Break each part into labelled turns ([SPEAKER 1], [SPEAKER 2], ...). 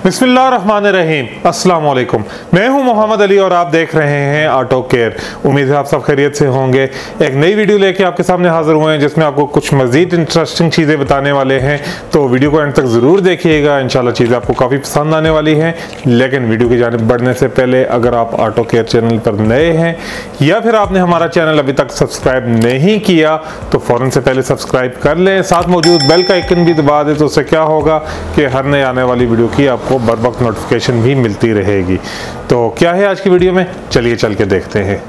[SPEAKER 1] बिस्मिल्लाहिर्रहमानिर्रहीम, अस्सलाम वालेकुम। मैं हूं मोहम्मद अली और आप देख रहे हैं ऑटो केयर। उम्मीद है आप सब खैरियत से होंगे। एक नई वीडियो लेके आपके सामने हाजिर हुए हैं जिसमें आपको कुछ मज़ीद इंटरेस्टिंग चीज़ें बताने वाले हैं, तो वीडियो को एंड तक ज़रूर देखिएगा। इंशाल्लाह चीज़ें आपको काफ़ी पसंद आने वाली हैं। लेकिन वीडियो की जानिब बढ़ने से पहले अगर आप ऑटो केयर चैनल पर नए हैं या फिर आपने हमारा चैनल अभी तक सब्सक्राइब नहीं किया तो फ़ौरन से पहले सब्सक्राइब कर लें, साथ मौजूद बेल का आइकन भी दबा दें। तो उससे क्या होगा कि हर नए आने वाली वीडियो की आपको बर वक्त नोटिफिकेशन भी मिलती रहेगी। तो क्या है आज की वीडियो में, चलिए चल के देखते हैं।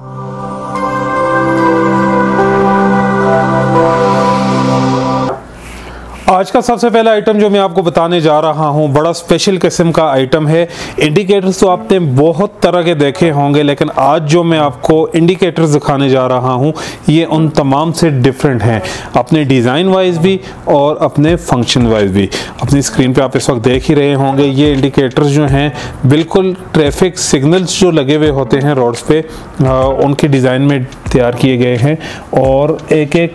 [SPEAKER 1] आज का सबसे पहला आइटम जो मैं आपको बताने जा रहा हूं बड़ा स्पेशल किस्म का आइटम है। इंडिकेटर्स तो आपने बहुत तरह के देखे होंगे, लेकिन आज जो मैं आपको इंडिकेटर्स दिखाने जा रहा हूं ये उन तमाम से डिफरेंट हैं, अपने डिज़ाइन वाइज भी और अपने फंक्शन वाइज भी। अपनी स्क्रीन पे आप इस वक्त देख ही रहे होंगे ये इंडिकेटर्स जो हैं बिल्कुल ट्रैफिक सिग्नल्स जो लगे हुए होते हैं रोड्स पे उनके डिज़ाइन में तैयार किए गए हैं। और एक एक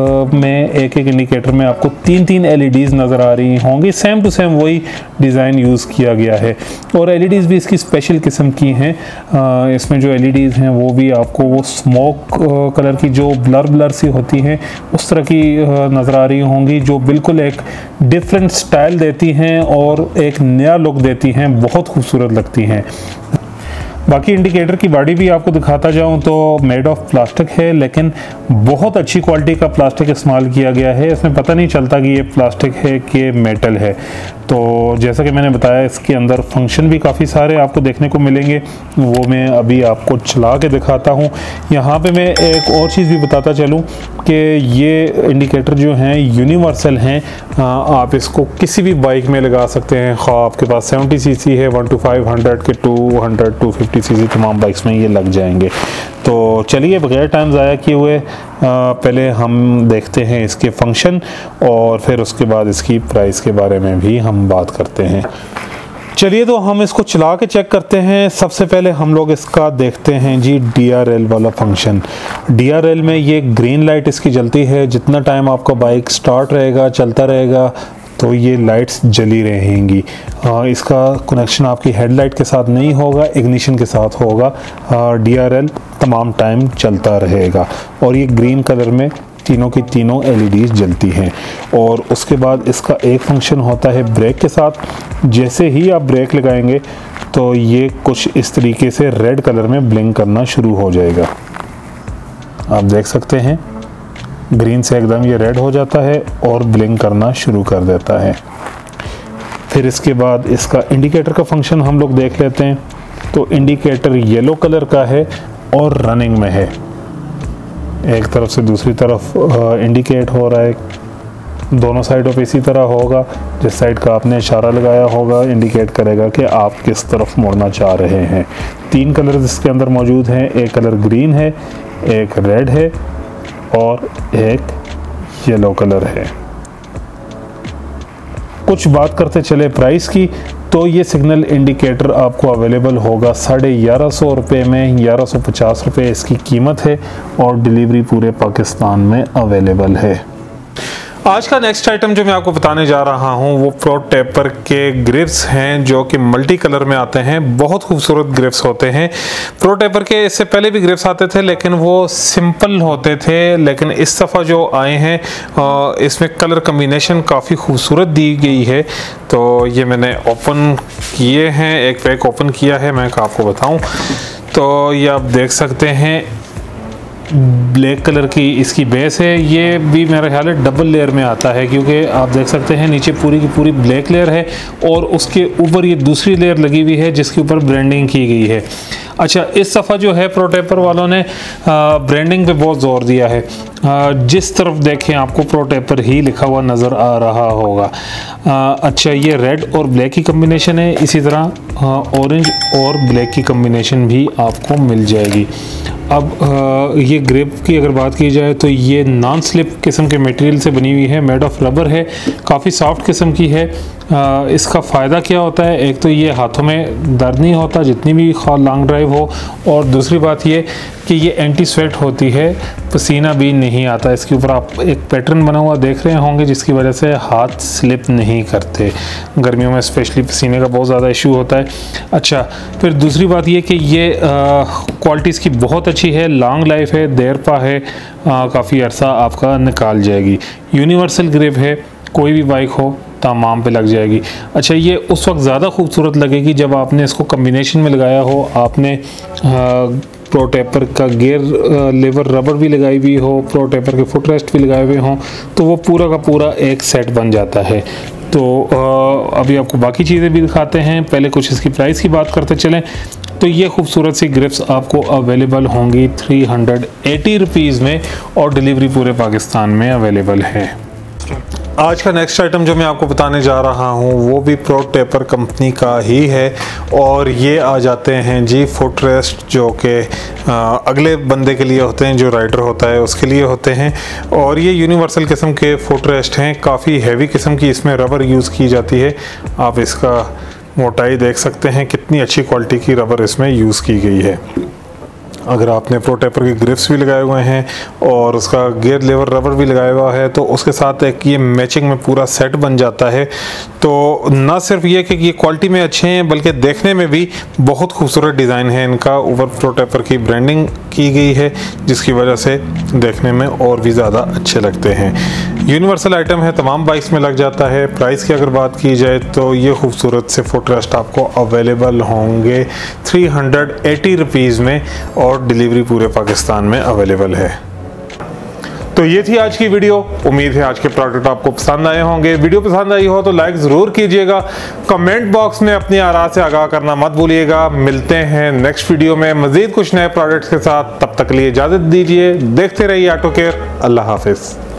[SPEAKER 1] इंडिकेटर में आपको तीन एलईडीज़ नज़र आ रही होंगी। सेम टू सेम वही डिज़ाइन यूज़ किया गया है और एलईडीज़ भी इसकी स्पेशल किस्म की हैं। इसमें जो एलईडीज़ हैं वो भी आपको वो स्मोक कलर की जो ब्लर सी होती हैं उस तरह की नज़र आ रही होंगी, जो बिल्कुल एक डिफरेंट स्टाइल देती हैं और एक नया लुक देती हैं, बहुत खूबसूरत लगती हैं। बाकी इंडिकेटर की बॉडी भी आपको दिखाता जाऊं तो मेड ऑफ प्लास्टिक है, लेकिन बहुत अच्छी क्वालिटी का प्लास्टिक इस्तेमाल किया गया है। इसमें पता नहीं चलता कि ये प्लास्टिक है कि मेटल है। तो जैसा कि मैंने बताया इसके अंदर फंक्शन भी काफ़ी सारे आपको देखने को मिलेंगे, वो मैं अभी आपको चला के दिखाता हूँ। यहाँ पे मैं एक और चीज़ भी बताता चलूँ कि ये इंडिकेटर जो हैं यूनिवर्सल हैं। आप इसको किसी भी बाइक में लगा सकते हैं, ख़ास आपके पास 70 सीसी है, 1 to 500 के 200 250 सीसी तमाम बाइक्स में ये लग जाएंगे। तो चलिए बगैर टाइम ज़ाया किए हुए पहले हम देखते हैं इसके फंक्शन और फिर उसके बाद इसकी प्राइस के बारे में भी हम बात करते हैं। चलिए तो हम इसको चला के चेक करते हैं। सबसे पहले हम लोग इसका देखते हैं जी DRL वाला फंक्शन। DRL में ये ग्रीन लाइट इसकी जलती है, जितना टाइम आपका बाइक स्टार्ट रहेगा चलता रहेगा तो ये लाइट्स जली रहेंगी। इसका कनेक्शन आपकी हेडलाइट के साथ नहीं होगा, इग्निशन के साथ होगा। DRL तमाम टाइम चलता रहेगा और ये ग्रीन कलर में तीनों की तीनों LEDs जलती हैं। और उसके बाद इसका एक फंक्शन होता है ब्रेक के साथ। जैसे ही आप ब्रेक लगाएंगे तो ये कुछ इस तरीके से रेड कलर में ब्लिंक करना शुरू हो जाएगा। आप देख सकते हैं ग्रीन से एकदम ये रेड हो जाता है और ब्लिंक करना शुरू कर देता है। फिर इसके बाद इसका इंडिकेटर का फंक्शन हम लोग देख लेते हैं। तो इंडिकेटर येलो कलर का है और रनिंग में है, एक तरफ से दूसरी तरफ इंडिकेट हो रहा है। दोनों साइडों पे इसी तरह होगा, जिस साइड का आपने इशारा लगाया होगा इंडिकेट करेगा कि आप किस तरफ मुड़ना चाह रहे हैं। 3 कलर इसके अंदर मौजूद हैं, एक कलर ग्रीन है, एक रेड है और एक येलो कलर है। कुछ बात करते चले प्राइस की, तो ये सिग्नल इंडिकेटर आपको अवेलेबल होगा 1150 रुपये में, 1150 रुपये इसकी कीमत है और डिलीवरी पूरे पाकिस्तान में अवेलेबल है। आज का नेक्स्ट आइटम जो मैं आपको बताने जा रहा हूं वो प्रो टेपर के ग्रिप्स हैं, जो कि मल्टी कलर में आते हैं। बहुत खूबसूरत ग्रिप्स होते हैं। प्रो टेपर के इससे पहले भी ग्रिप्स आते थे लेकिन वो सिंपल होते थे, लेकिन इस दफ़ा जो आए हैं इसमें कलर कम्बिनेशन काफ़ी खूबसूरत दी गई है। तो ये मैंने ओपन किए हैं, एक पैक ओपन किया है, मैं आपको बताऊँ तो ये आप देख सकते हैं ब्लैक कलर की इसकी बेस है। ये भी मेरा ख्याल है डबल लेयर में आता है, क्योंकि आप देख सकते हैं नीचे पूरी की पूरी ब्लैक लेयर है और उसके ऊपर ये दूसरी लेयर लगी हुई है जिसके ऊपर ब्रांडिंग की गई है। अच्छा, इस दफ़ा जो है प्रो टेपर वालों ने ब्रांडिंग पे बहुत ज़ोर दिया है। जिस तरफ देखें आपको प्रो टेपर ही लिखा हुआ नज़र आ रहा होगा। अच्छा, ये रेड और ब्लैक की कम्बिनेशन है, इसी तरह ऑरेंज और ब्लैक की कम्बिनेशन भी आपको मिल जाएगी। अब ये ग्रिप की अगर बात की जाए तो ये नॉन स्लिप किस्म के मटेरियल से बनी हुई है, मेड ऑफ रबर है, काफ़ी सॉफ्ट किस्म की है। इसका फ़ायदा क्या होता है, एक तो ये हाथों में दर्द नहीं होता जितनी भी लॉन्ग ड्राइव हो, और दूसरी बात ये कि ये एंटी स्वेट होती है, पसीना भी नहीं आता। इसके ऊपर आप एक पैटर्न बना हुआ देख रहे होंगे जिसकी वजह से हाथ स्लिप नहीं करते। गर्मियों में स्पेशली पसीने का बहुत ज़्यादा इशू होता है। अच्छा, फिर दूसरी बात ये कि ये क्वालिटी इसकी बहुत अच्छी है, लॉन्ग लाइफ है, देर पा है, काफ़ी अरसा आपका निकाल जाएगी। यूनिवर्सल ग्रिप है, कोई भी बाइक हो तमाम पे लग जाएगी। अच्छा, ये उस वक्त ज़्यादा खूबसूरत लगेगी जब आपने इसको कम्बिनेशन में लगाया हो, आपने प्रो टेपर का गियर लेवर रबर भी लगाई हुई हो, प्रो टेपर के फुट रेस्ट भी लगाए हुए हों, तो वो पूरा का पूरा एक सेट बन जाता है। तो अभी आपको बाकी चीज़ें भी दिखाते हैं, पहले कुछ इसकी प्राइस की बात करते चलें। तो ये खूबसूरत सी ग्रिप्स आपको अवेलेबल होंगी 380 रुपीज़ में, और डिलीवरी पूरे पाकिस्तान में अवेलेबल है। आज का नेक्स्ट आइटम जो मैं आपको बताने जा रहा हूँ वो भी प्रो टेपर कंपनी का ही है, और ये आ जाते हैं जी फुट रेस्ट, जो कि अगले बंदे के लिए होते हैं, जो राइडर होता है उसके लिए होते हैं। और ये यूनिवर्सल किस्म के फुट रेस्ट हैं, काफ़ी हैवी किस्म की इसमें रबर यूज़ की जाती है। आप इसका मोटाई देख सकते हैं, कितनी अच्छी क्वालिटी की रबर इसमें यूज़ की गई है। अगर आपने प्रो टेपर के ग्रिप्स भी लगाए हुए हैं और उसका गियर लेवर रबर भी लगाया हुआ है, तो उसके साथ एक ये मैचिंग में पूरा सेट बन जाता है। तो ना सिर्फ ये कि ये क्वालिटी में अच्छे हैं, बल्कि देखने में भी बहुत खूबसूरत डिज़ाइन है इनका। ऊपर प्रो टेपर की ब्रांडिंग की गई है जिसकी वजह से देखने में और भी ज़्यादा अच्छे लगते हैं। यूनिवर्सल आइटम है, तमाम बाइक्स में लग जाता है। प्राइस की अगर बात की जाए तो ये खूबसूरत से फुट रेस्ट आपको अवेलेबल होंगे 380 रुपीज़ में, और डिलीवरी पूरे पाकिस्तान में अवेलेबल है। तो ये थी आज की वीडियो। उम्मीद है आज के प्रोडक्ट आपको पसंद आए होंगे। वीडियो पसंद आई हो तो लाइक ज़रूर कीजिएगा। कमेंट बॉक्स में अपनी आरा से आगाह करना मत भूलिएगा। मिलते हैं नेक्स्ट वीडियो में मज़ीद कुछ नए प्रोडक्ट्स के साथ। तब तक के लिए इजाज़त दीजिए। देखते रहिए ऑटो केयर। अल्लाह हाफिज़।